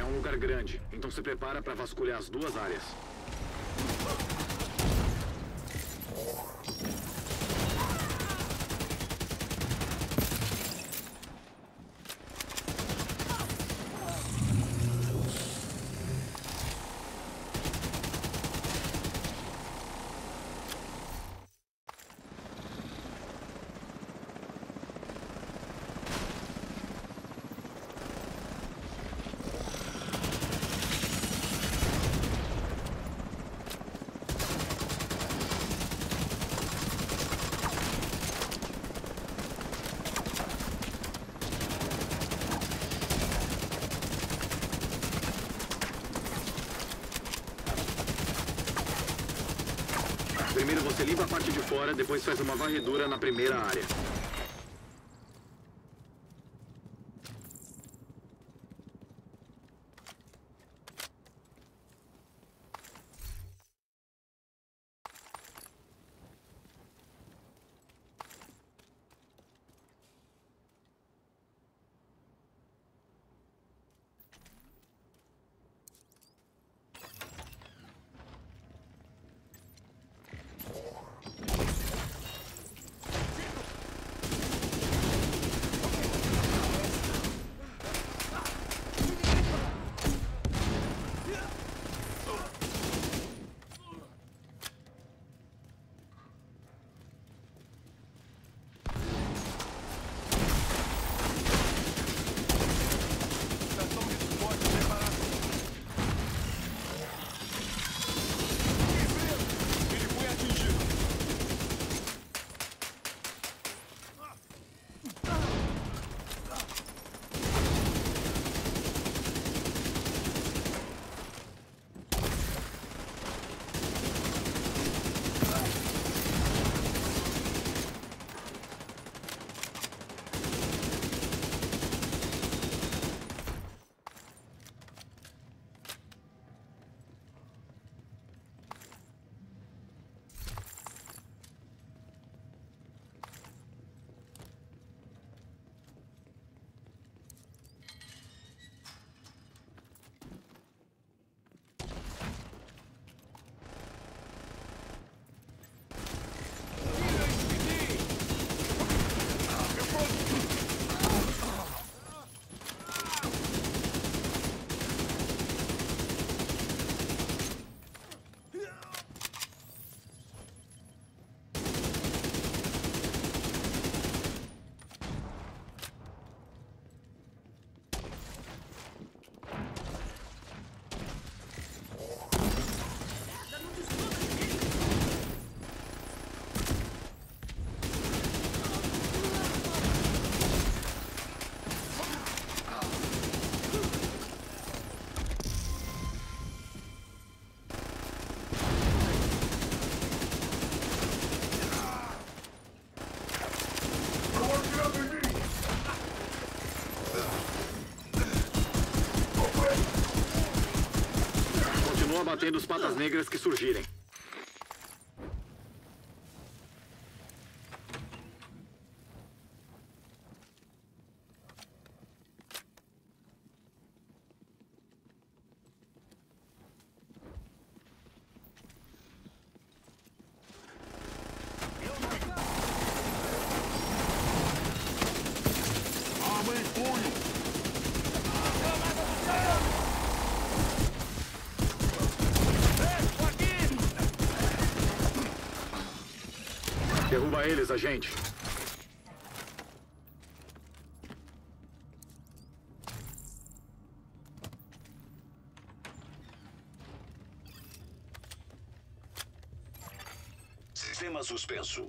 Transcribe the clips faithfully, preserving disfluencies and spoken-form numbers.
um lugar grande, então se prepara para vasculhar as duas áreas. Primeiro você limpa a parte de fora, depois faz uma varredura na primeira área. Batendo os patas negras que surgirem. Derruba eles, agente. Sistema suspenso.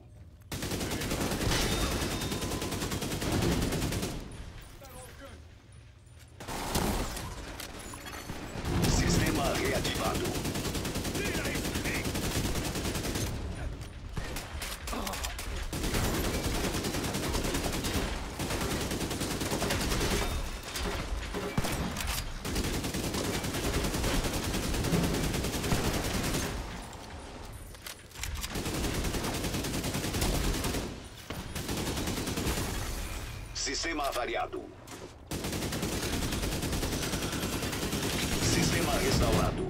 Sistema reativado. Sistema avariado. instalado.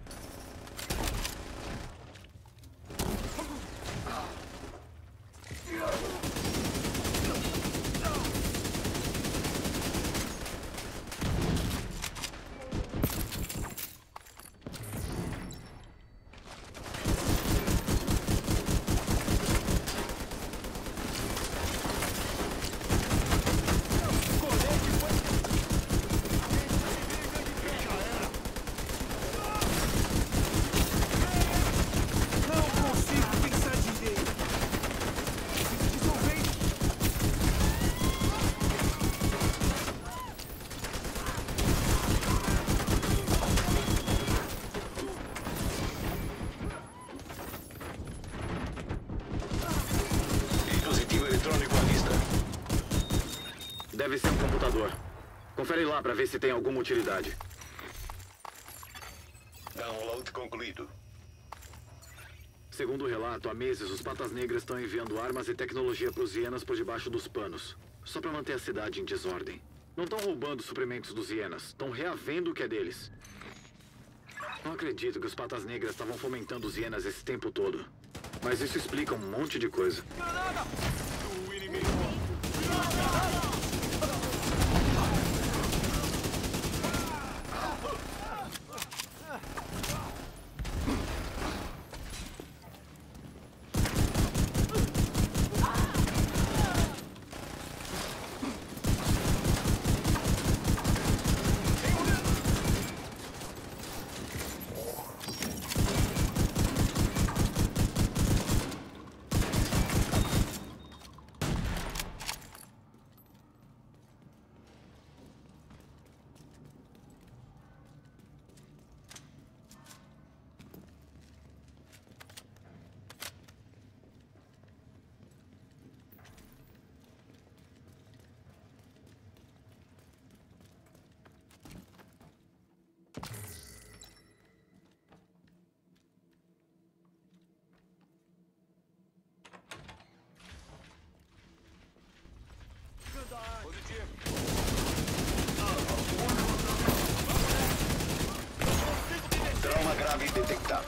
Deve ser um computador. Confere lá pra ver se tem alguma utilidade. Download concluído. Segundo o relato, há meses os Patas Negras estão enviando armas e tecnologia para os hienas por debaixo dos panos. Só pra manter a cidade em desordem. Não estão roubando suprimentos dos hienas. Estão reavendo o que é deles. Não acredito que os Patas Negras estavam fomentando os hienas esse tempo todo. Mas isso explica um monte de coisa. Granada! O inimigo! Trauma grave detectado.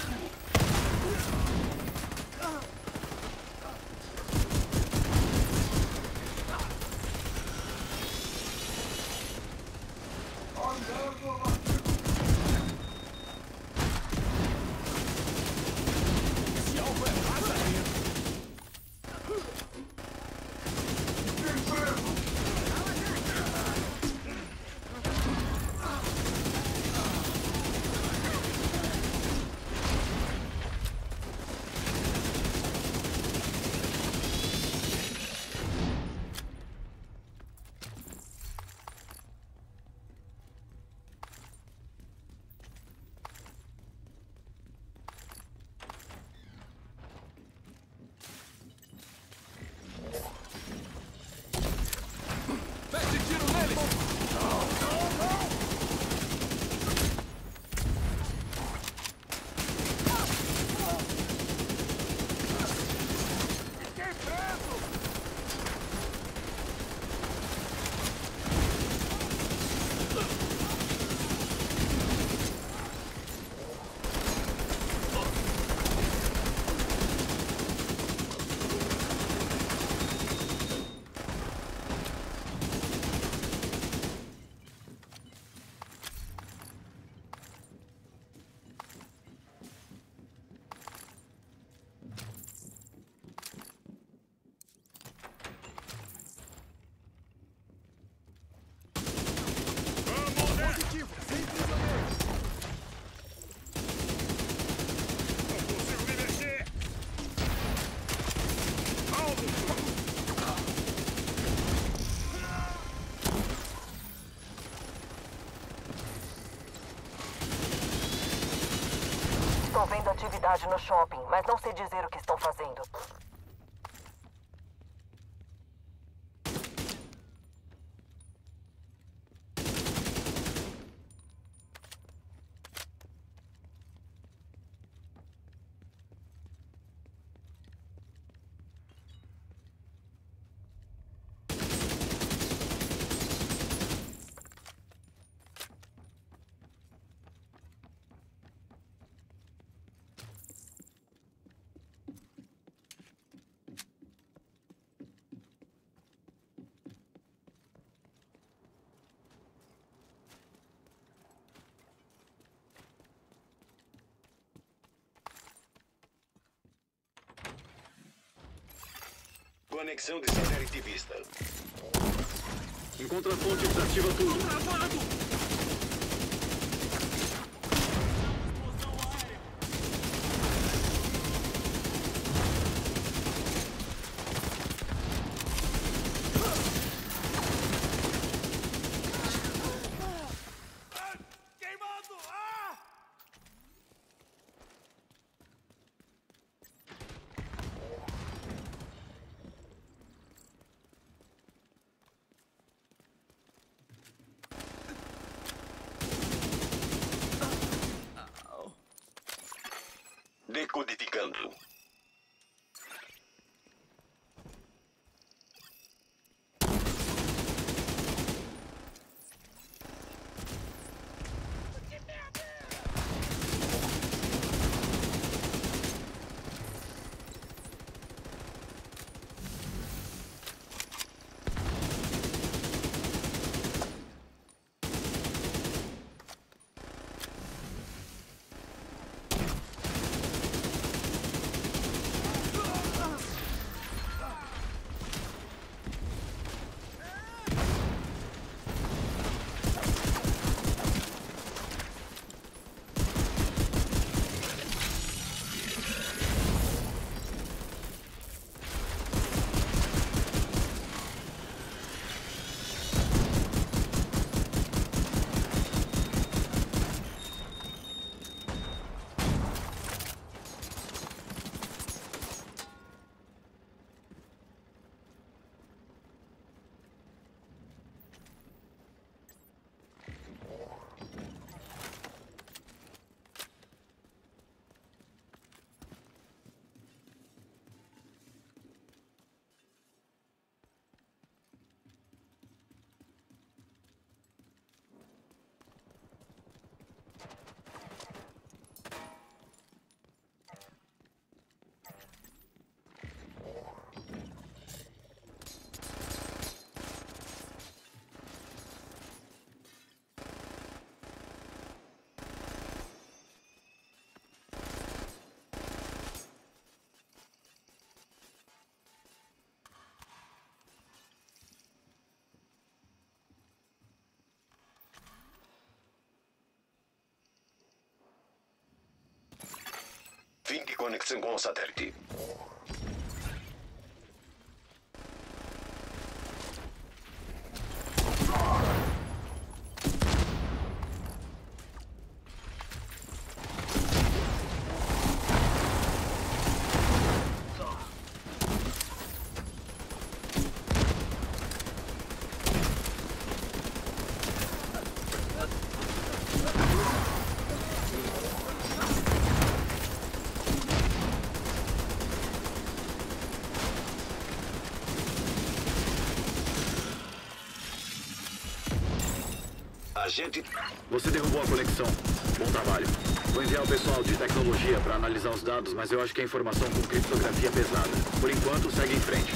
Estou vendo atividade no shopping, mas não sei dizer o que estão fazendo. Conexão de satélite vista. Encontra a fonte e desativa tudo. Travado! Decodificando. Fim de conexão com o satélite. Agente... Você derrubou a conexão. Bom trabalho. Vou enviar o pessoal de tecnologia para analisar os dados, mas eu acho que é informação com criptografia pesada. Por enquanto, segue em frente.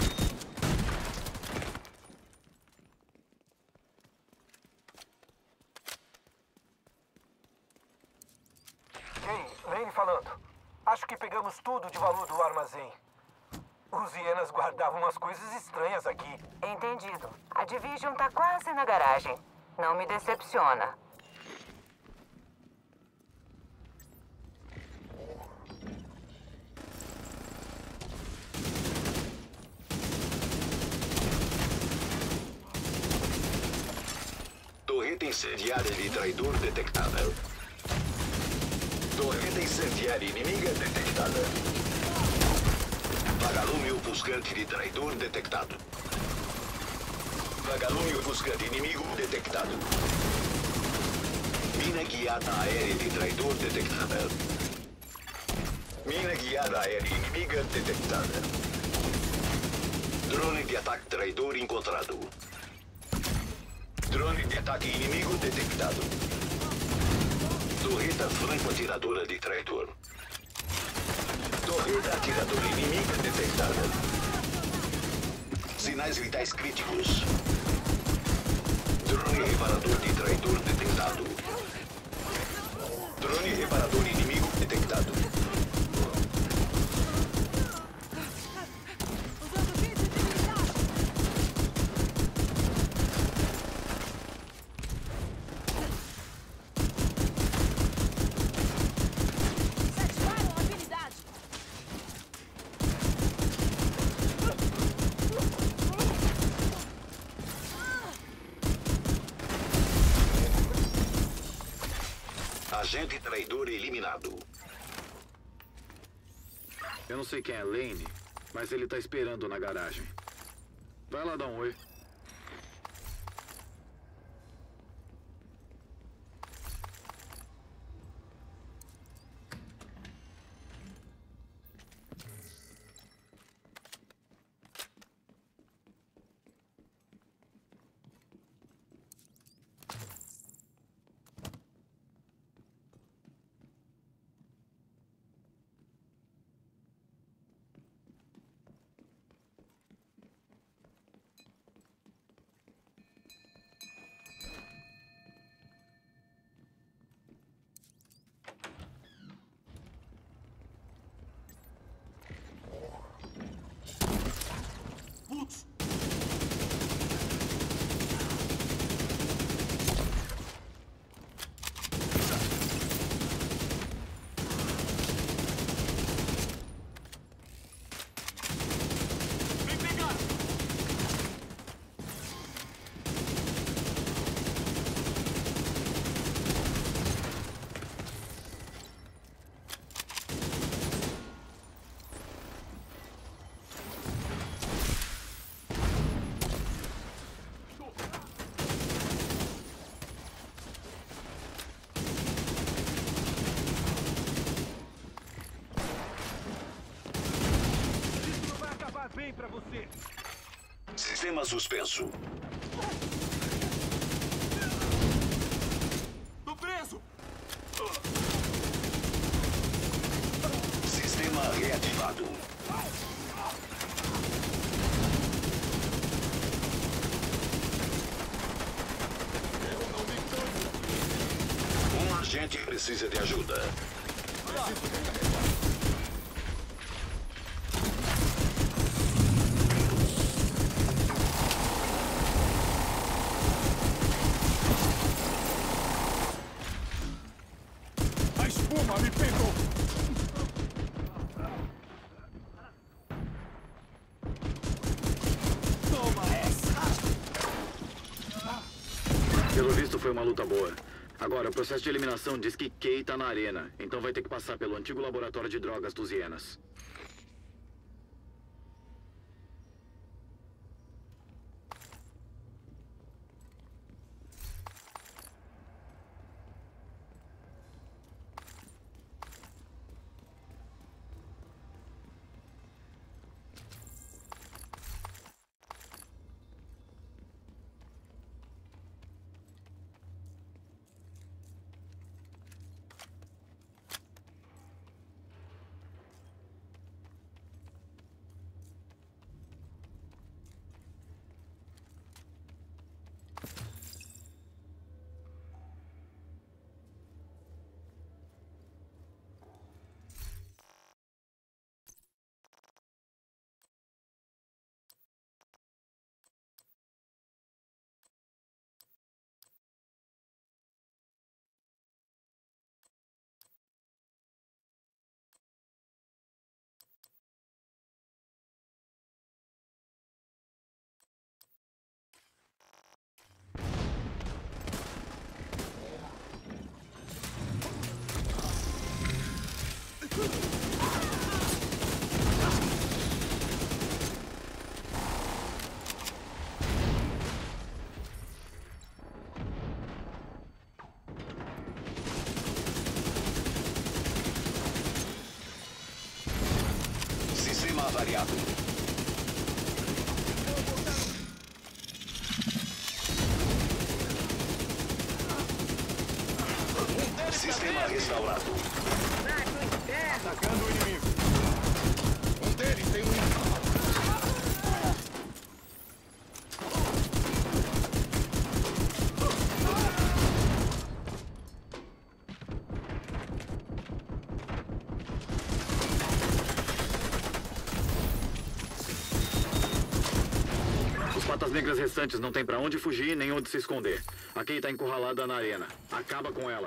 Ei, Lane falando. Acho que pegamos tudo de valor do armazém. Os hienas guardavam umas coisas estranhas aqui. Entendido. A Division tá quase na garagem. Não me decepciona. Torreta incendiária de traidor detectada. Torreta incendiária inimiga detectada. Vagalume ofuscante de traidor detectado. Vagalume ofuscante inimigo detectado. Mina guiada aérea de traidor detectada. Mina guiada aérea inimiga detectada. Drone de ataque traidor encontrado. Drone de ataque inimigo detectado. Torreta franco-atiradora de traidor. Torreta atiradora inimiga detectada. Sinais vitais críticos. Drone reparador de traidor detectado. Drone reparador inimigo detectado. agente traidor eliminado. Eu não sei quem é Lane, mas ele tá esperando na garagem. Vai lá dar um oi. Putz! Vem pegar! Isso não vai acabar bem pra você! Sistema suspenso. Tô preso! Sistema reativado. Um agente precisa de ajuda. A espuma me pegou! Toma essa! Pelo visto foi uma luta boa. Agora, o processo de eliminação diz que Kay tá na arena, então vai ter que passar pelo antigo laboratório de drogas dos hienas. Sistema avariado. Sistema restaurado. Atacando o inimigo! Um deles tem um... Os patas negras restantes não tem pra onde fugir nem onde se esconder. A Kay tá encurralada na arena. Acaba com ela.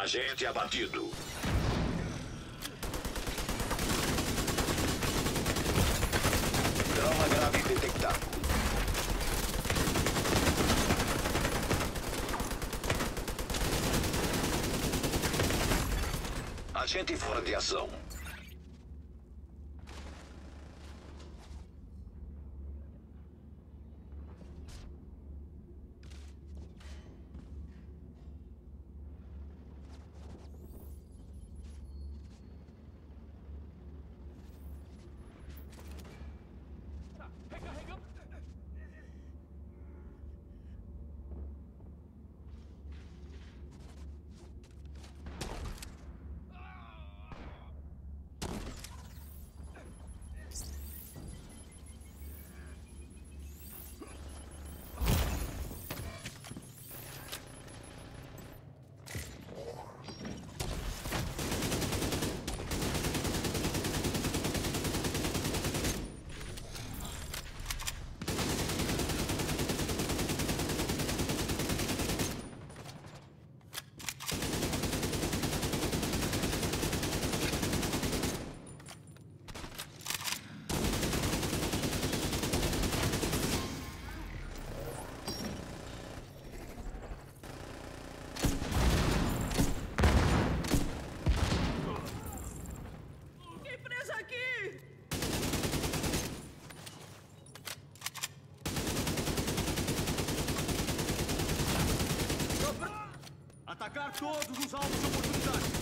Agente abatido. Trauma grave detectado. Agente fora de ação. Atacar todos os alvos de oportunidade.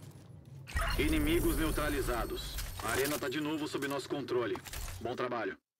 Inimigos neutralizados. A arena tá de novo sob nosso controle. Bom trabalho.